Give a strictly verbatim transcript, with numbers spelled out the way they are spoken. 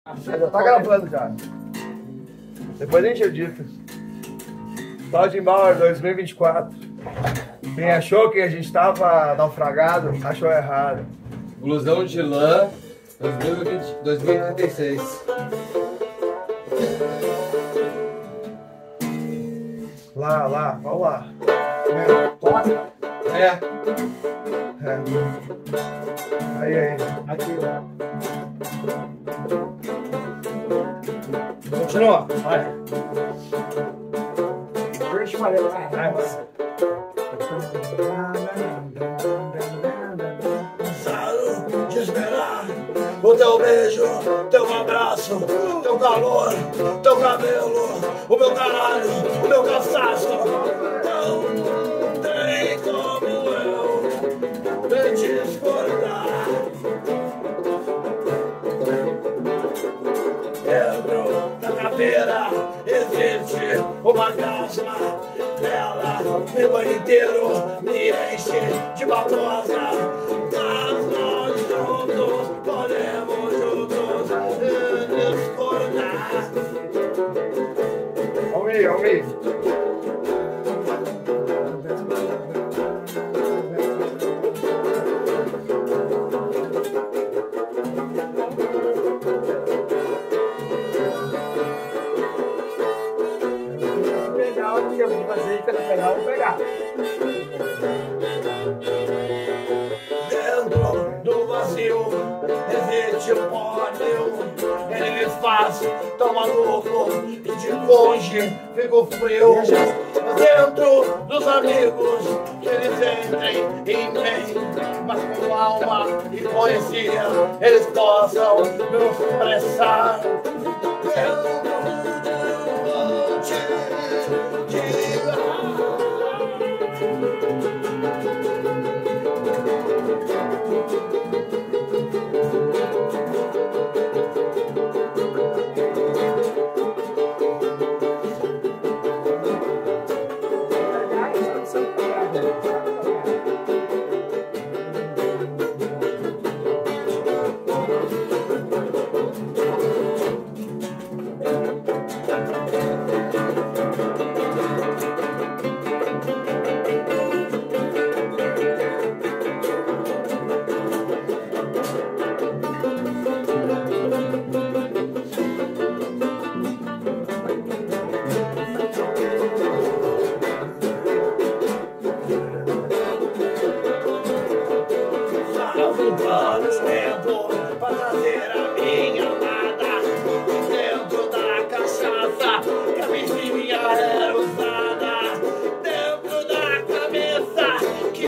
Já tá gravando já. Depois a gente edita. Bauer dois mil e vinte e quatro. Quem achou que a gente tava naufragado, achou errado. Blusão de lã dois mil e vinte, dois mil e trinta e seis. Lá, lá, vamos lá. É. É. É. Aí, aí. Aqui, ó. Continua. Vai. Deixa eu fazer. Vai, vai. Cansado de esperar o teu beijo, teu abraço, teu calor, teu cabelo, o meu caralho, o meu cansaço. Não tem como eu te discordar. Dentro da caveira existe uma casma. Ela me banho inteiro, me enche de babosa. Mas nós juntos podemos juntos discordar. Vamos aí, vamos aí. Pegar o que eu vou fazer, quando eu pegar, eu vou pegar. Dentro do vazio existe um pódio. Ele me faz tão maluco e de longe fico frio. Dentro dos amigos que eles entrem em mim, mas com alma e poesia eles possam me expressar.